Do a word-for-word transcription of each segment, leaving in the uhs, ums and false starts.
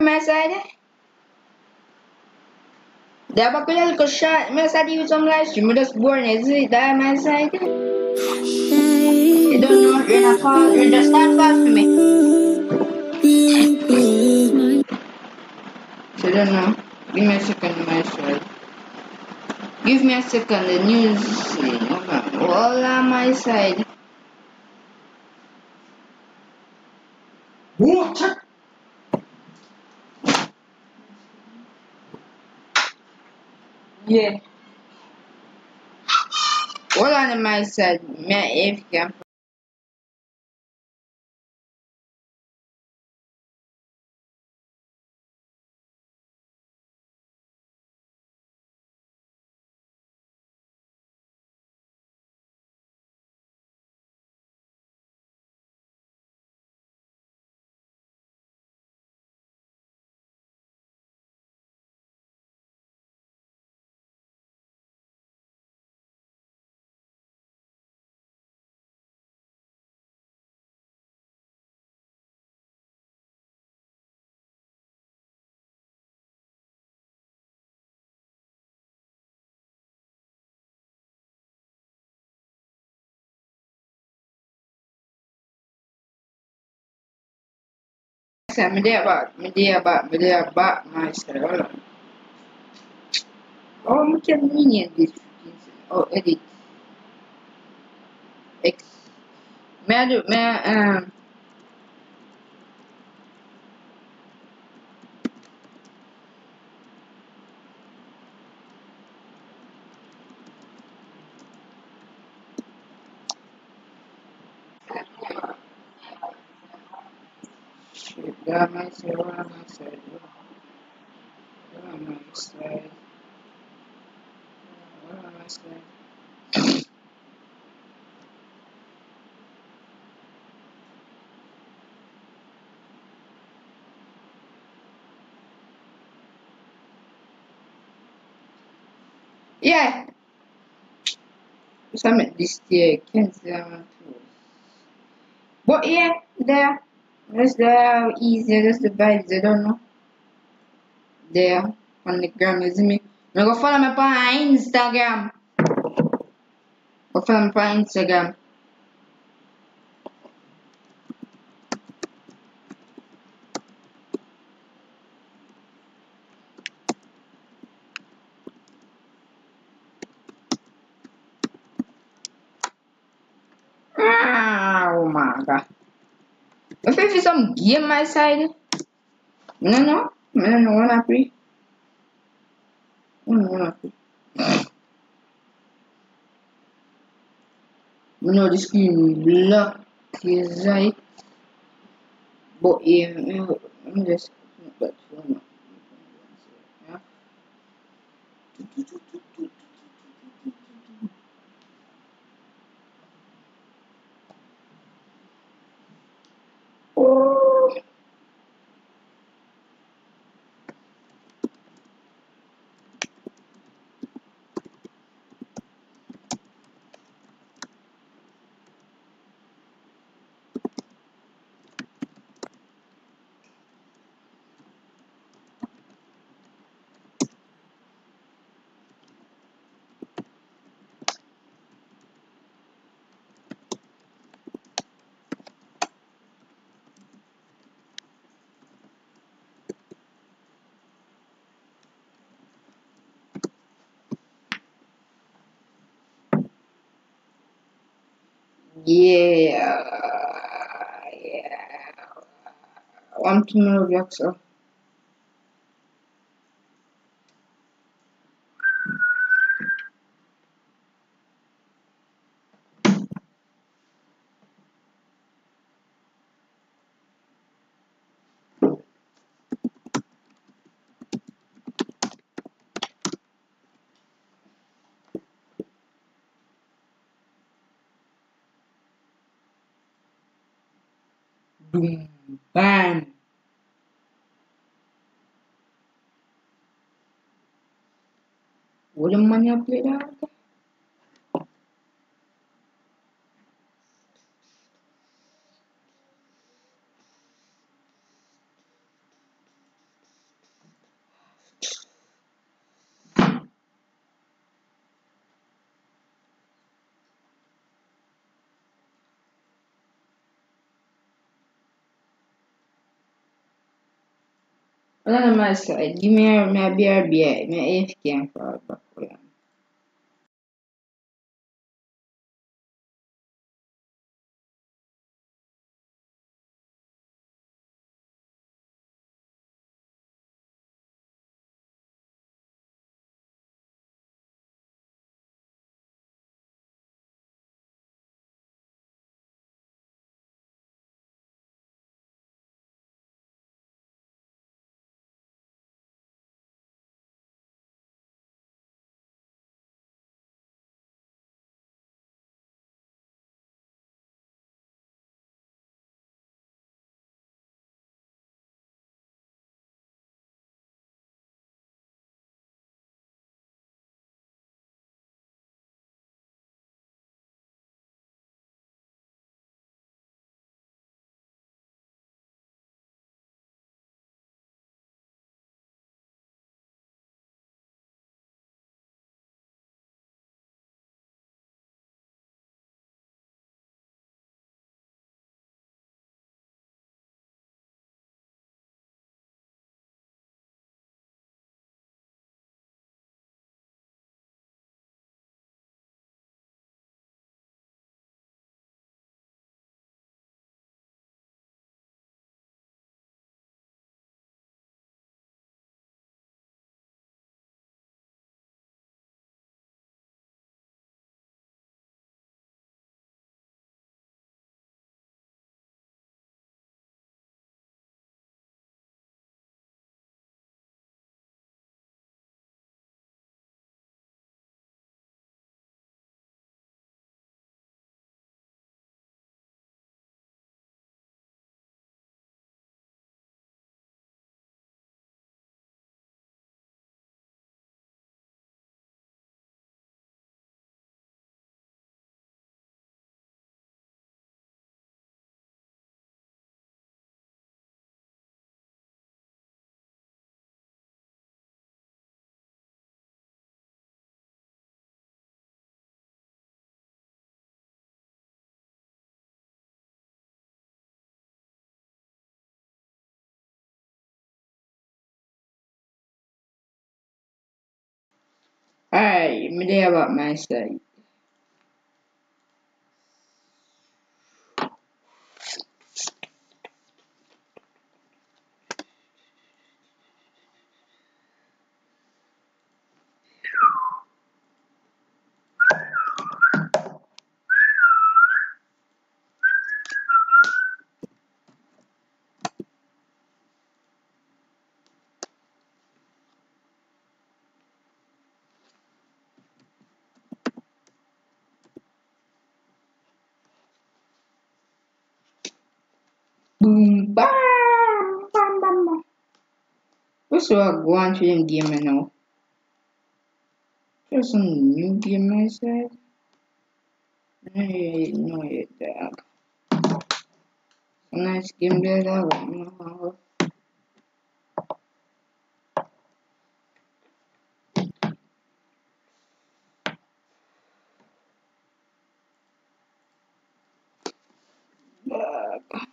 My side. Dapat ko yung shot. My side you some live stream. I'm just born. Is it that my side? You don't know. You're not fall. You just not fall for me. So you don't know. Give me a second, my side. Give me a second. The news. All on my side. What? Yeah. All on my side. Me if you can. Saya media abak, media abak, media abak, master. Oh, macam ni yang dia. Oh, edit. X. May I do, may I, um, dah masih orang masih orang masih orang masih. Yeah. Some this year can't say but yeah, there. That's the easier, that's the vibes, I don't know. There, on the gram, is me. Now go follow me on Instagram. Go follow me on Instagram. Oh my god. If it's some game my side, no, no, no, no, no, not free. No, no, not free. You know the screen block is right, but yeah, let me just put that phone up. Yeah. Oh. Yeah, yeah. One to know blocks up. Boom, bang. What the money I played out? Hold on my side. Give me a, me a B R B I. Me A F K and fall back. Hold on. Alright, me there about my side. Boom, bam, bam, bam, bam. What's what go on to them game now? There's some new game I said. Hey, no, yeah, dog. Some nice game there, dog. No, dog.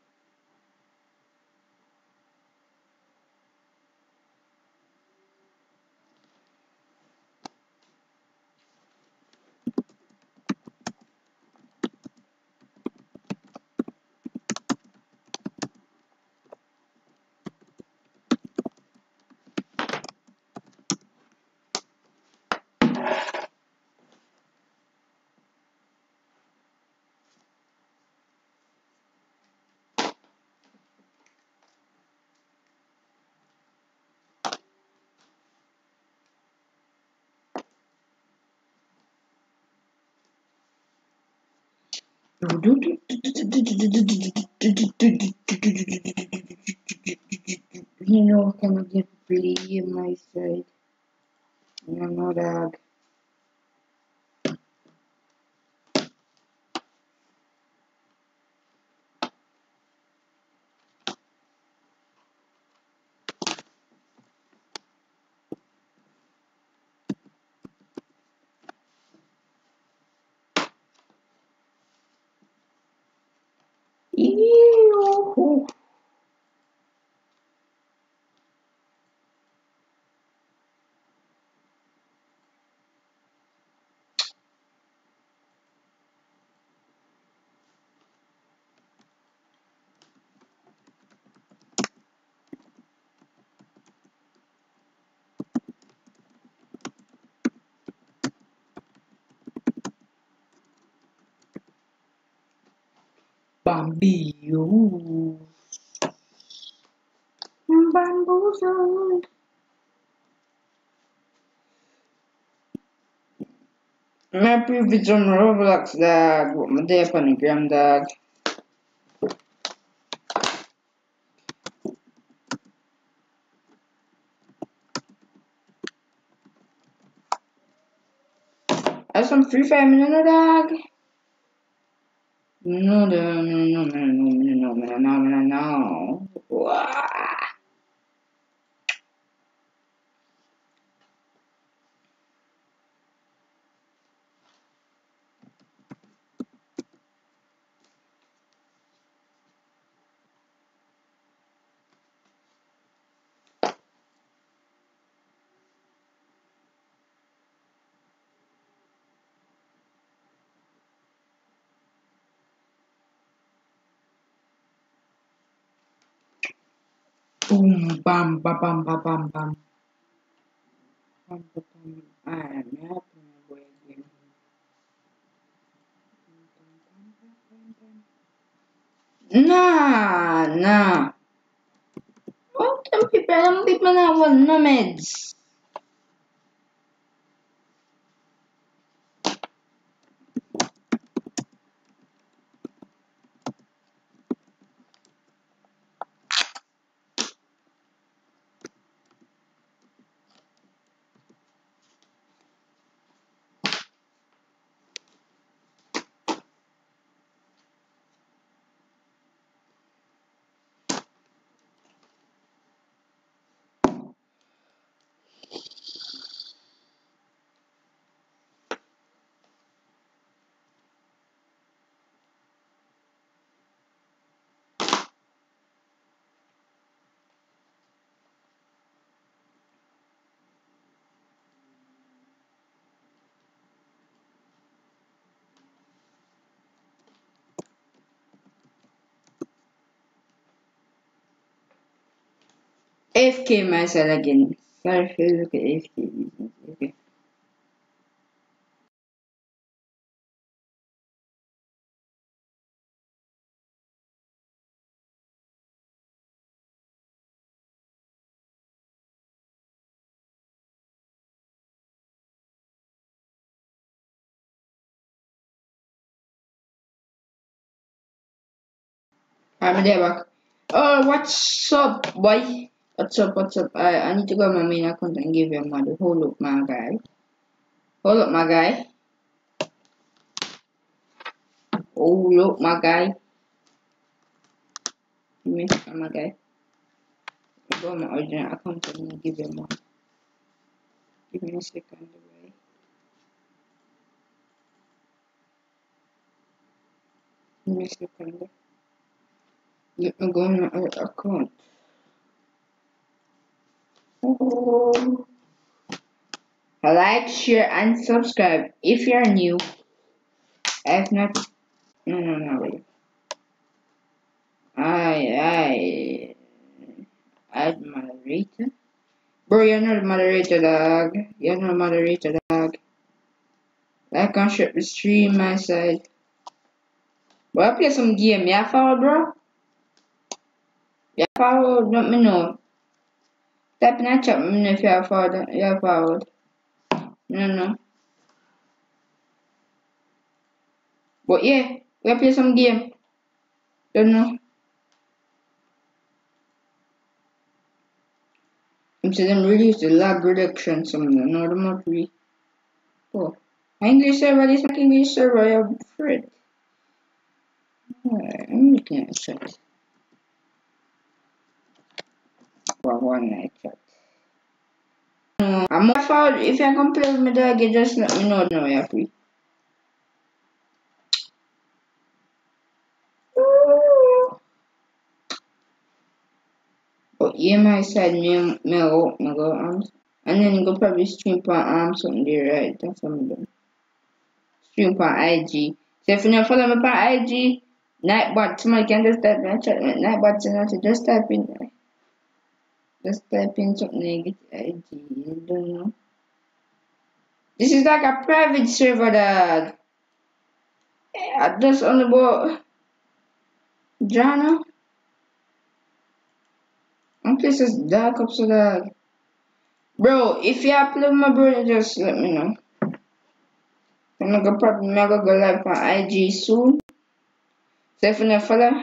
You know, can I get play in my side? You know, dog. Ew. Bamboo. Bamboozled. My previous on Roblox dog. What my day upon the gram dog. Have some free fire minute dog. No, no, no, no, no, no, no, no, no, no, no. Wow. Boom, bam, ba, bam, ba, bam, bam. Bam, ba, bam. I am happy, my boy. Again. Nah, nah. What them people, them people now want no meds. A F K myself again. Sorry if you look at A F K. Okay. I'm there back. Oh, what's up, boy? What's up, what's up? I, I need to go on my main account and give you a mother. Hold up, my guy. Hold up, my guy. Hold up, my guy. Give me a second, my guy. Go on my original account and give you a mother. Give me a second, boy. Give me a second. Let me go on my other account. Oh. Like, share, and subscribe if you're new. If not, no, no, no, wait. I, I, add moderator. Bro, you're not a moderator, dog. You're not a moderator, dog. Like and share the stream, my side. But I play some game. You follow, bro? You follow? Let me know. Type in the chat, let me know if you have followed. You have followed. No, no. But yeah, we play some game. Don't know. I'm saying them release the lag reduction something. No, them not really. Oh. English server, this is English server, I'm afraid. Alright, I'm looking at chat. For one night chat. No, I'm not found. If you can play with me dog, you just let me know now you're free. But yeah, my side, me, me out, me go arms. And then you go probably stream for arms something there, right? That's what I'm doing. Stream for I G. So if you don't follow me on I G, Nightbot, somebody can just type in chat, Nightbot, so just type in, just type in something and get I G, you don't know. This is like a private server, dog. I just on the board. Jana? I'm place is dark up so that. Bro, if you have play with my brother, just let me know. I'm gonna probably I'm gonna go live on I G soon. So if you not follow,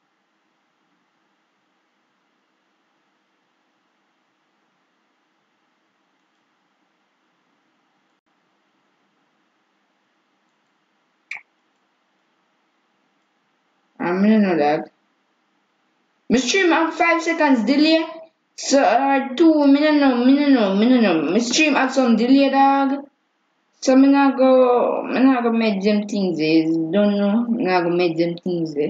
I'm gonna know that. My stream have five seconds delay. So uh two, me no know, me no know, me no know. My stream have some delay, dog. So me not go, me not go make them things is don't know. Me not go make them things there.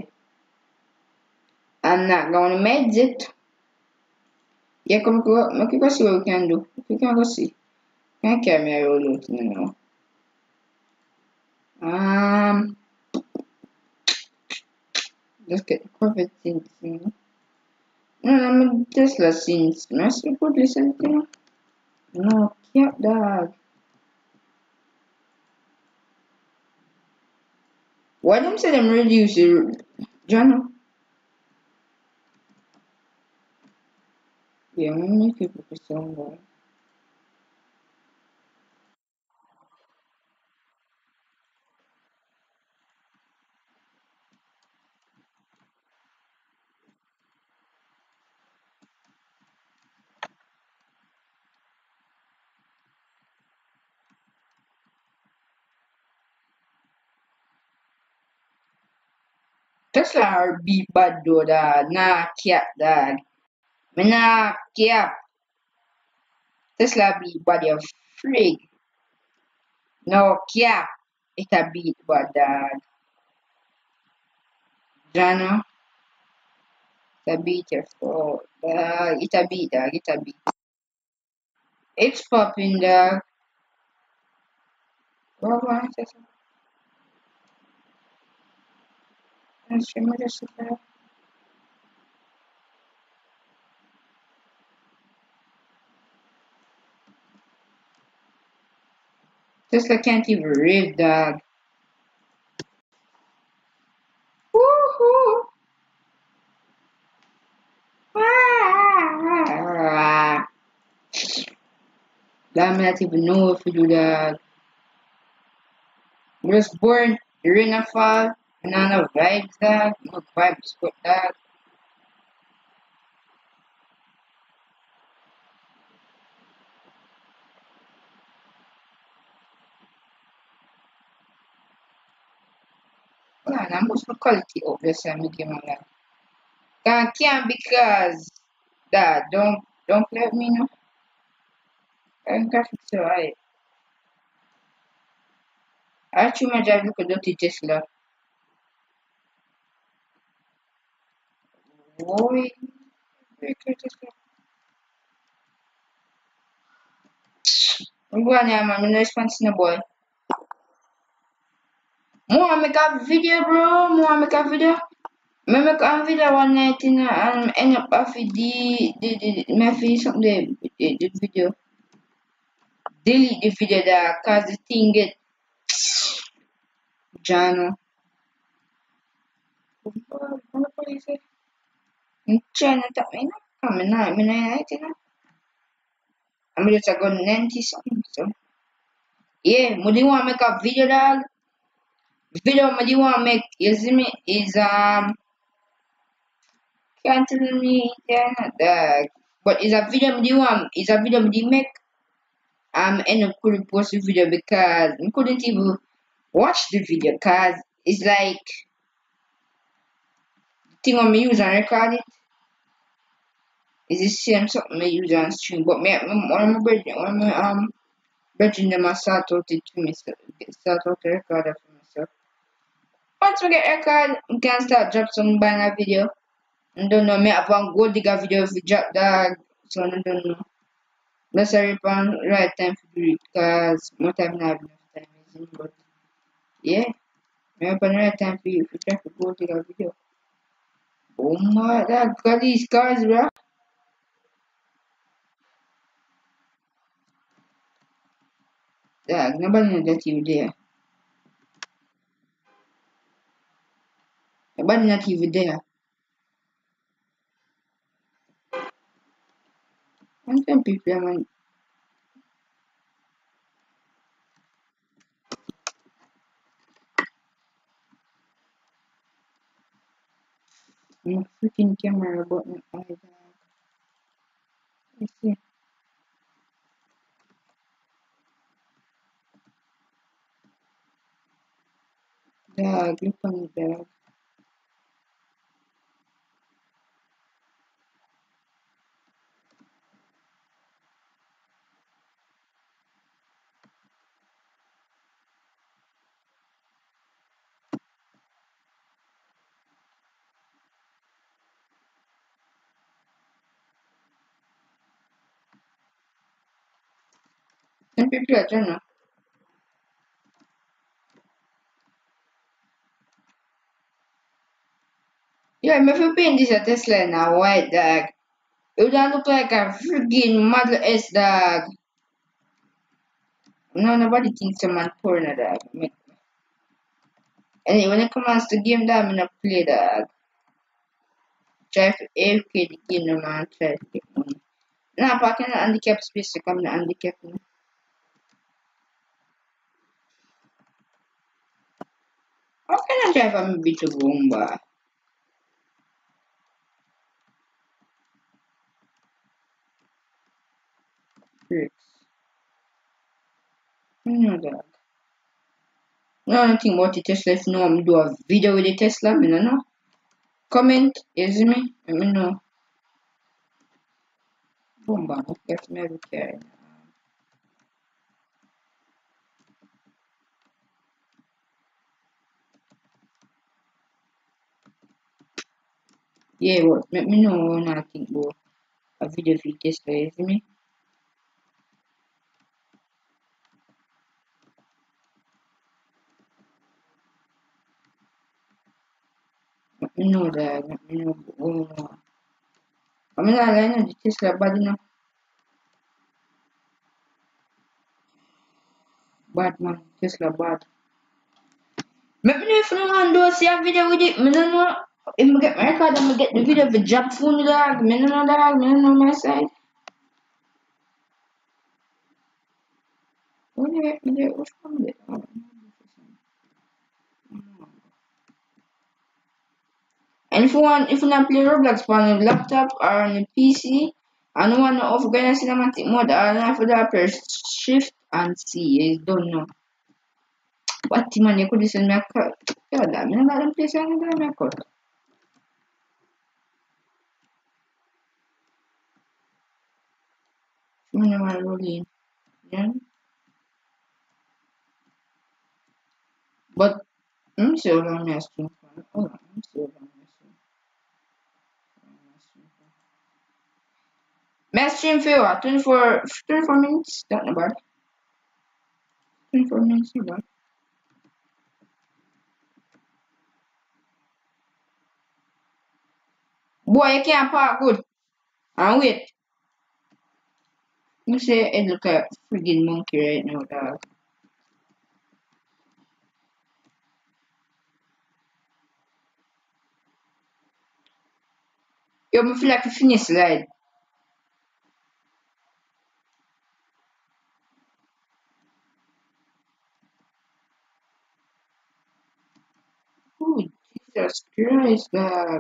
I'm not gonna make it. Yeah, come go, make you go see what we can do. We can go see. Can't carry me a roll out, you know. Um, let's get the cover things, you know. No, I'm a Tesla since. Must be good listen, you know. No, cat dog. Why them say them reduce the John? Yeah, I'm gonna make people for somewhere. Tesla are be bad though, dog. Nah, cat dog. Me nah cap. Tesla be body of frig. No cap. It a beat bad dog. Jano, it a beat your fault. Dog. It a beat dog. It a beat. It's popping dog. What one Tesla? Let's see what this is about. Tesla can't even read dog. Woohoo! Ah! Dog, me not even know if you do that. We was born during a fall. And I know vibes dog. No vibes with dog. Man, I must be quality up this time me give my life. Can't can't because dad don't don't play with me no. I'm graphics so I I actually my drive look a dirty Tesla. Boy, very good Tesla. I'm going here man, I'm no response no boy. More make a video bro, more make a video. Me make a video one night you know, and end up after the the the me feel something the, the, the video. Delete the video there cause the thing get Jano. What police say? I'm trying to tap me now. I'm not, I'm not, you know. I'm just a gun ninety something. So yeah, what do you want to make a video dog? Video what do you want to make? You see me is um can't tell me yeah dog. But is a video what do you want? Is a video what do you make? Um end up couldn't post the video because I couldn't even watch the video because it's like the thing on me use and record it is the same something I use on stream. But me one of my brethren, one of my um brethren them a start out it to me so start out to record it for myself. Once we get record, we can start drop some banger video. I don't know, me have one gold digger video if we drop dog, so I don't know. Let's hurry on right time to do it, cause more time not have enough time, isn't it? But yeah, me have on the right time for you if you drop a gold digger video. Oh my god, got these cars, bro. Dog, nobody know that you there. Nobody not even there. And some people, man, my freaking camera button. I dog. Let's see. Dog, look on the dog. Some people are trying to. Yeah, if you paint this a Tesla now, white dog. It don't look like a freaking Model S dog. No, nobody thinks a man poor in a dog. Me- Anyway, when it comes to game, dog, I'm gonna play dog. Try to A F K the game, no man. Try to get money. Nah, but I can handicap space to come to handicap. No? How can I drive a bit of Roomba? Tricks. No, dog. No, nothing about the Tesla. If no, I'm do a video with the Tesla. Me no know. Comment, is me? Let me know. Roomba, get me every care. Yeah, what? Let me know when I think about a video for the Tesla. Is me? Let me know that. Let me know. Oh, I mean, I know the Tesla bad enough. Bad man, Tesla bad. Let me know if you want to do see a video with it. Me no know. If I get my record, I'm get the video for job phone dog. Me no know dog. Me no know my side. What do you get me there? What's wrong with it? Oh, and if you want, if you want to play Roblox on a laptop or on a P C, and you want to organize cinematic mode, all you have to do is press Shift and C. You don't know. What man you could send me a cut? Yeah, that me no got them place on the me a cut. Me no want to roll in. Yeah. But let me see how long I stream for. Hold on, let me see how long I stream. May stream for what? twenty-four, twenty-four minutes? That's not bad. twenty-four minutes, not bad. Boy, you can't park good. And wait. Let me say it look like a friggin' monkey right now, dog. Yo, me feel like a finish slide. Oh, Jesus Christ, dog.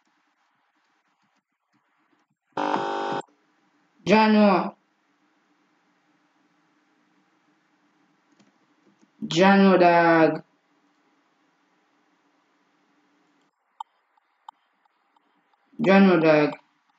Jano. Jano, dog. Jano, dog.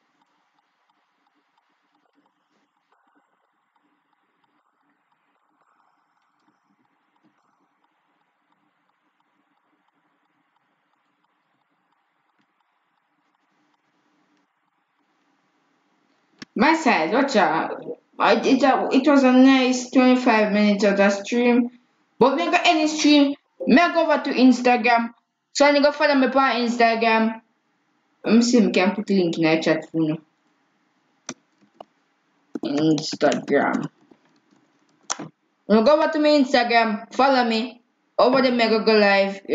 My side, watch out. I, it, uh, it was a nice twenty-five minutes of the stream. But me got any stream, me go over to Instagram. So I go follow me on Instagram. Let me see if I can put the link in the chat for you. Instagram. You go over to my Instagram, follow me. Over the Mega Go Live.